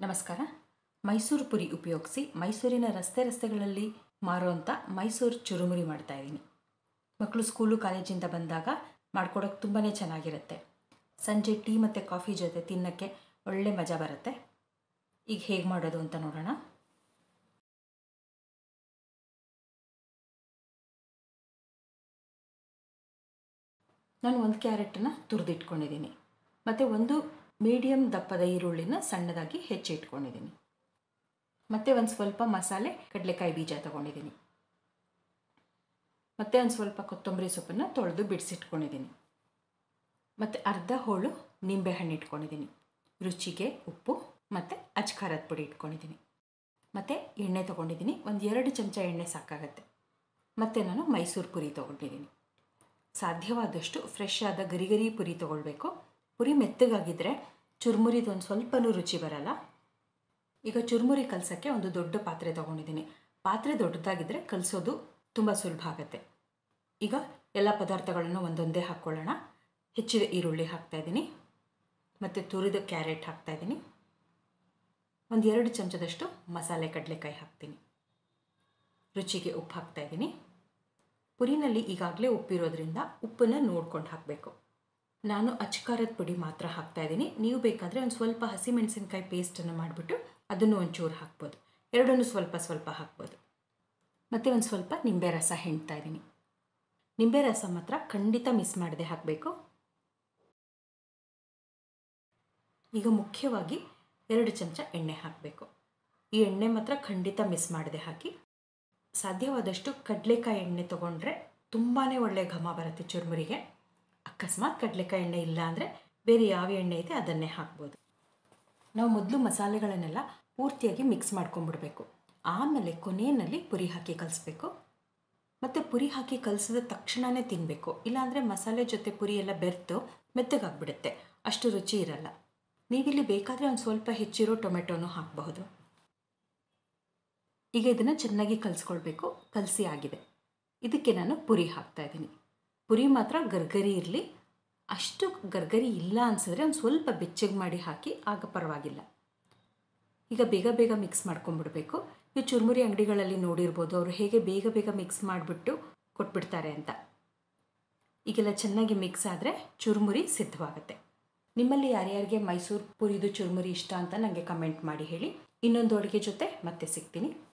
ನಮಸ್ಕಾರ. ಮೈಸೂರು ಪುರಿ ಉಪಯೋಗಿಸಿ ಮೈಸೂರಿನ ರಸ್ತೆಗಳಲ್ಲಿ ಮಾರುವಂಥ ಮೈಸೂರು ಚುರುಮುರಿ ಮಾಡ್ತಾಯಿದ್ದೀನಿ. ಮಕ್ಕಳು ಸ್ಕೂಲು ಕಾಲೇಜಿಂದ ಬಂದಾಗ ಮಾಡ್ಕೊಡೋಕ್ಕೆ ತುಂಬಾ ಚೆನ್ನಾಗಿರುತ್ತೆ. ಸಂಜೆ ಟೀ ಮತ್ತು ಕಾಫಿ ಜೊತೆ ತಿನ್ನೋಕ್ಕೆ ಒಳ್ಳೆ ಮಜಾ ಬರುತ್ತೆ. ಈಗ ಹೇಗೆ ಮಾಡೋದು ಅಂತ ನೋಡೋಣ. ನಾನು ಒಂದು ಕ್ಯಾರೆಟನ್ನು ತುರಿದಿಟ್ಕೊಂಡಿದ್ದೀನಿ ಮತ್ತು ಒಂದು ಮೀಡಿಯಮ್ ದಪ್ಪದ ಈರುಳ್ಳಿನ ಸಣ್ಣದಾಗಿ ಹೆಚ್ಚಿಟ್ಕೊಂಡಿದ್ದೀನಿ. ಮತ್ತು ಒಂದು ಸ್ವಲ್ಪ ಮಸಾಲೆ ಕಡಲೆಕಾಯಿ ಬೀಜ ತೊಗೊಂಡಿದ್ದೀನಿ. ಮತ್ತು ಒಂದು ಸ್ವಲ್ಪ ಕೊತ್ತಂಬರಿ ಸೊಪ್ಪನ್ನು ತೊಳೆದು ಬಿಡಿಸಿಟ್ಕೊಂಡಿದ್ದೀನಿ. ಮತ್ತು ಅರ್ಧ ಹೋಳು ನಿಂಬೆಹಣ್ಣು ಇಟ್ಕೊಂಡಿದ್ದೀನಿ. ರುಚಿಗೆ ಉಪ್ಪು ಮತ್ತು ಅಚ್ಕಾರದ ಪುಡಿ ಇಟ್ಕೊಂಡಿದ್ದೀನಿ. ಮತ್ತು ಎಣ್ಣೆ ತೊಗೊಂಡಿದ್ದೀನಿ. ಒಂದು 2 ಚಮಚ ಎಣ್ಣೆ ಸಾಕಾಗತ್ತೆ. ಮತ್ತು ನಾನು ಮೈಸೂರು ಪುರಿ ತೊಗೊಂಡಿದ್ದೀನಿ. ಸಾಧ್ಯವಾದಷ್ಟು ಫ್ರೆಶ್ ಆದ ಗರಿ ಪುರಿ ತೊಗೊಳ್ಬೇಕು. ಪುರಿ ಮೆತ್ತಗಾಗಿದ್ದರೆ ಚುರುಮುರಿದು ಒಂದು ಸ್ವಲ್ಪನೂ ರುಚಿ ಬರಲ್ಲ. ಈಗ ಚುರುಮುರಿ ಕಲಸೋಕ್ಕೆ ಒಂದು ದೊಡ್ಡ ಪಾತ್ರೆ ತೊಗೊಂಡಿದ್ದೀನಿ. ಪಾತ್ರೆ ದೊಡ್ಡದಾಗಿದ್ದರೆ ಕಲಸೋದು ತುಂಬ ಸುಲಭ ಆಗುತ್ತೆ. ಈಗ ಎಲ್ಲ ಪದಾರ್ಥಗಳನ್ನು ಒಂದೊಂದೇ ಹಾಕ್ಕೊಳ್ಳೋಣ. ಹೆಚ್ಚಿದ ಈರುಳ್ಳಿ ಹಾಕ್ತಾಯಿದ್ದೀನಿ ಮತ್ತು ತುರಿದ ಕ್ಯಾರೆಟ್ ಹಾಕ್ತಾಯಿದ್ದೀನಿ. ಒಂದು 2 ಚಮಚದಷ್ಟು ಮಸಾಲೆ ಕಡಲೆಕಾಯಿ ಹಾಕ್ತೀನಿ. ರುಚಿಗೆ ಉಪ್ಪು ಹಾಕ್ತಾಯಿದ್ದೀನಿ. ಪುರಿನಲ್ಲಿ ಈಗಾಗಲೇ ಉಪ್ಪಿರೋದ್ರಿಂದ ಉಪ್ಪನ್ನು ನೋಡ್ಕೊಂಡು ಹಾಕಬೇಕು. ನಾನು ಅಚ್ಕಾರದ ಪುಡಿ ಮಾತ್ರ ಹಾಕ್ತಾಯಿದ್ದೀನಿ. ನೀವು ಬೇಕಾದರೆ ಒಂದು ಸ್ವಲ್ಪ ಹಸಿಮೆಣಸಿನ್ಕಾಯಿ ಪೇಸ್ಟನ್ನು ಮಾಡಿಬಿಟ್ಟು ಅದನ್ನು ಒಂಚೂರು ಹಾಕ್ಬೋದು. ಎರಡನ್ನೂ ಸ್ವಲ್ಪ ಸ್ವಲ್ಪ ಹಾಕ್ಬೋದು. ಮತ್ತು ಒಂದು ಸ್ವಲ್ಪ ನಿಂಬೆ ರಸ ಹಿಂಡ್ತಾ ಇದ್ದೀನಿ. ನಿಂಬೆ ರಸ ಮಾತ್ರ ಖಂಡಿತ ಮಿಸ್ ಮಾಡದೆ ಹಾಕಬೇಕು. ಈಗ ಮುಖ್ಯವಾಗಿ 2 ಚಮಚ ಎಣ್ಣೆ ಹಾಕಬೇಕು. ಈ ಎಣ್ಣೆ ಮಾತ್ರ ಖಂಡಿತ ಮಿಸ್ ಮಾಡದೆ ಹಾಕಿ. ಸಾಧ್ಯವಾದಷ್ಟು ಕಡಲೆಕಾಯಿ ಎಣ್ಣೆ ತೊಗೊಂಡ್ರೆ ತುಂಬಾ ಒಳ್ಳೆಯ ಘಮ ಬರುತ್ತೆ ಚುರುಮುರಿಗೆ. ಅಕಸ್ಮಾತ್ ಕಡಲೆಕಾಯಿ ಎಣ್ಣೆ ಇಲ್ಲ ಅಂದರೆ ಬೇರೆ ಯಾವ ಎಣ್ಣೆ ಇದೆ ಅದನ್ನೇ ಹಾಕ್ಬೋದು. ನಾವು ಮೊದಲು ಮಸಾಲೆಗಳನ್ನೆಲ್ಲ ಪೂರ್ತಿಯಾಗಿ ಮಿಕ್ಸ್ ಮಾಡ್ಕೊಂಡ್ಬಿಡ್ಬೇಕು. ಆಮೇಲೆ ಕೊನೆಯಲ್ಲಿ ಪುರಿ ಹಾಕಿ ಕಲಿಸ್ಬೇಕು. ಮತ್ತು ಪುರಿ ಹಾಕಿ ಕಲಿಸಿದ ತಕ್ಷಣವೇ ತಿನ್ನಬೇಕು. ಇಲ್ಲಾಂದರೆ ಮಸಾಲೆ ಜೊತೆ ಪುರಿ ಎಲ್ಲ ಬೆರೆತು ಮೆತ್ತಗಾಗ್ಬಿಡುತ್ತೆ. ಅಷ್ಟು ರುಚಿ ಇರಲ್ಲ. ನೀವಿಲ್ಲಿ ಬೇಕಾದರೆ ಒಂದು ಸ್ವಲ್ಪ ಹೆಚ್ಚಿರೋ ಟೊಮೆಟೊನೂ ಹಾಕಬಹುದು. ಈಗ ಇದನ್ನು ಚೆನ್ನಾಗಿ ಕಲಿಸ್ಕೊಳ್ಬೇಕು. ಕಲಸಿ ಆಗಿದೆ. ಇದಕ್ಕೆ ನಾನು ಪುರಿ ಹಾಕ್ತಾಯಿದ್ದೀನಿ. ಪುರಿ ಮಾತ್ರ ಗರ್ಗರಿ ಇರಲಿ. ಅಷ್ಟು ಗರ್ಗರಿ ಇಲ್ಲ ಅನಿಸಿದ್ರೆ ಒಂದು ಸ್ವಲ್ಪ ಬೆಚ್ಚಗೆ ಮಾಡಿ ಹಾಕಿ, ಆಗ ಪರವಾಗಿಲ್ಲ. ಈಗ ಬೇಗ ಮಿಕ್ಸ್ ಮಾಡ್ಕೊಂಡ್ಬಿಡ್ಬೇಕು. ನೀವು ಚುರುಮುರಿ ಅಂಗಡಿಗಳಲ್ಲಿ ನೋಡಿರ್ಬೋದು, ಅವರು ಹೇಗೆ ಬೇಗ ಮಿಕ್ಸ್ ಮಾಡಿಬಿಟ್ಟು ಕೊಟ್ಬಿಡ್ತಾರೆ ಅಂತ. ಈಗೆಲ್ಲ ಚೆನ್ನಾಗಿ ಮಿಕ್ಸ್ ಆದರೆ ಚುರುಮುರಿ ಸಿದ್ಧವಾಗುತ್ತೆ. ನಿಮ್ಮಲ್ಲಿ ಯಾರ್ಯಾರಿಗೆ ಮೈಸೂರು ಪುರಿದು ಚುರುಮುರಿ ಇಷ್ಟ ಅಂತ ನನಗೆ ಕಮೆಂಟ್ ಮಾಡಿ ಹೇಳಿ. ಇನ್ನೊಂದು ಅಡುಗೆ ಜೊತೆ ಮತ್ತೆ ಸಿಗ್ತೀನಿ.